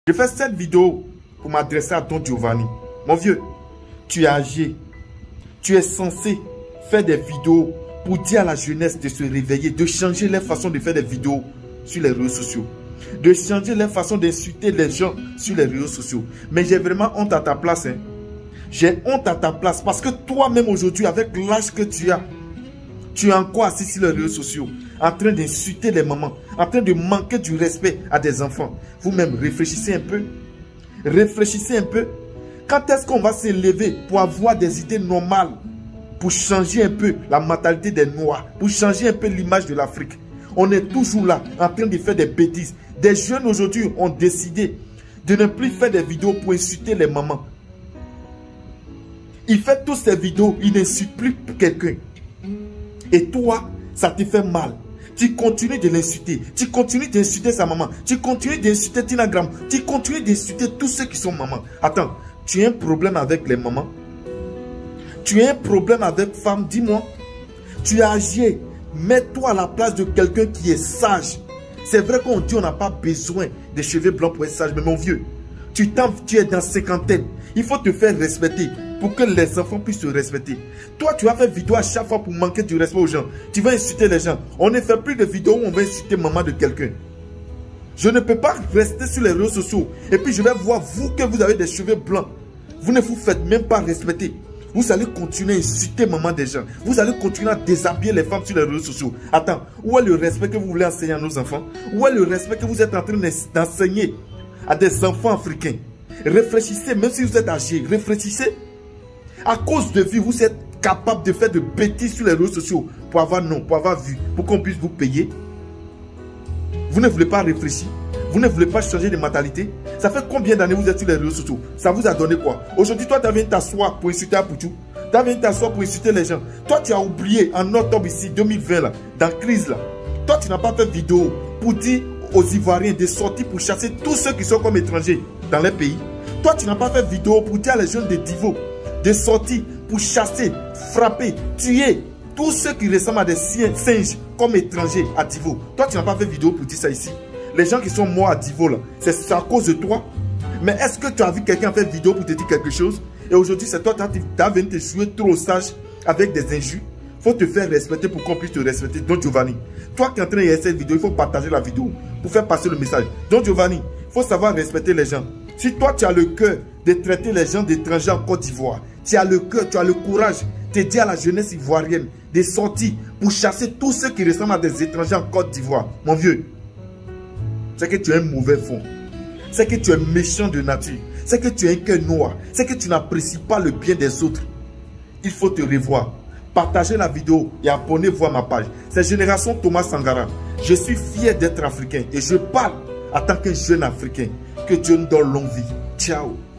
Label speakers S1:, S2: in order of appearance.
S1: Je fais cette vidéo pour m'adresser à Don Giovanni. Mon vieux, tu es âgé. Tu es censé faire des vidéos pour dire à la jeunesse de se réveiller, de changer leur façon de faire des vidéos sur les réseaux sociaux. De changer leur façon d'insulter les gens sur les réseaux sociaux. Mais j'ai vraiment honte à ta place. Hein. J'ai honte à ta place parce que toi-même aujourd'hui, avec l'âge que tu es encore assis sur les réseaux sociaux, en train d'insulter les mamans, en train de manquer du respect à des enfants. Vous-même, réfléchissez un peu. Réfléchissez un peu. Quand est-ce qu'on va s'élever pour avoir des idées normales, pour changer un peu la mentalité des Noirs, pour changer un peu l'image de l'Afrique? On est toujours là, en train de faire des bêtises. Des jeunes aujourd'hui ont décidé de ne plus faire des vidéos pour insulter les mamans. Il fait toutes ces vidéos, il n'insulte plus quelqu'un. Et toi, ça te fait mal. Tu continues de l'insulter. Tu continues d'insulter sa maman. Tu continues d'insulter Tina Gram. Tu continues d'insulter tous ceux qui sont mamans. Attends, tu as un problème avec les mamans? Tu as un problème avec femmes? Dis-moi. Tu es âgé. Mets-toi à la place de quelqu'un qui est sage. C'est vrai qu'on dit qu'on n'a pas besoin de cheveux blancs pour être sage. Mais mon vieux, tu es dans cinquantaine. Il faut te faire respecter pour que les enfants puissent te respecter. Toi, tu vas faire vidéo à chaque fois pour manquer du respect aux gens. Tu vas insulter les gens. On ne fait plus de vidéos où on va insulter maman de quelqu'un. Je ne peux pas rester sur les réseaux sociaux. Et puis je vais voir vous que vous avez des cheveux blancs. Vous ne vous faites même pas respecter. Vous allez continuer à insulter maman des gens. Vous allez continuer à déshabiller les femmes sur les réseaux sociaux. Attends, où est le respect que vous voulez enseigner à nos enfants? Où est le respect que vous êtes en train d'enseigner à des enfants africains? Réfléchissez, même si vous êtes âgé, réfléchissez. À cause de vous, vous êtes capable de faire de bêtises sur les réseaux sociaux pour avoir nom, pour avoir vu, pour qu'on puisse vous payer. Vous ne voulez pas réfléchir. Vous ne voulez pas changer de mentalité. Ça fait combien d'années vous êtes sur les réseaux sociaux? Ça vous a donné quoi? Aujourd'hui, toi, tu as venu t'asseoir pour insulter Apoutou. Tu as venu t'asseoir pour insulter les gens. Toi, tu as oublié en octobre ici, 2020, là, dans la crise, là. Toi, tu n'as pas fait vidéo pour dire aux Ivoiriens de sortir pour chasser tous ceux qui sont comme étrangers dans les pays. Toi, tu n'as pas fait vidéo pour dire à les jeunes de Divo de sortir pour chasser, frapper, tuer tous ceux qui ressemblent à des singes comme étrangers à Divo. Toi, tu n'as pas fait vidéo pour dire ça ici. Les gens qui sont morts à Divo, là, c'est à cause de toi. Mais est-ce que tu as vu quelqu'un faire vidéo pour te dire quelque chose? Et aujourd'hui, c'est toi, tu as venu te jouer trop sage avec des injures. Il faut te faire respecter pour qu'on puisse te respecter. Don Giovanni, toi qui es en train de regarder cette vidéo, il faut partager la vidéo pour faire passer le message. Don Giovanni, il faut savoir respecter les gens. Si toi, tu as le cœur de traiter les gens d'étrangers en Côte d'Ivoire, tu as le cœur, tu as le courage de dire à la jeunesse ivoirienne de sortir pour chasser tous ceux qui ressemblent à des étrangers en Côte d'Ivoire, mon vieux, c'est que tu es un mauvais fond. C'est que tu es méchant de nature. C'est que tu es un cœur noir. C'est que tu n'apprécies pas le bien des autres. Il faut te revoir. Partagez la vidéo et abonnez-vous à ma page. C'est Génération Thomas Sankara. Je suis fier d'être africain et je parle en tant qu'un jeune africain. Que Dieu nous donne longue vie. Ciao.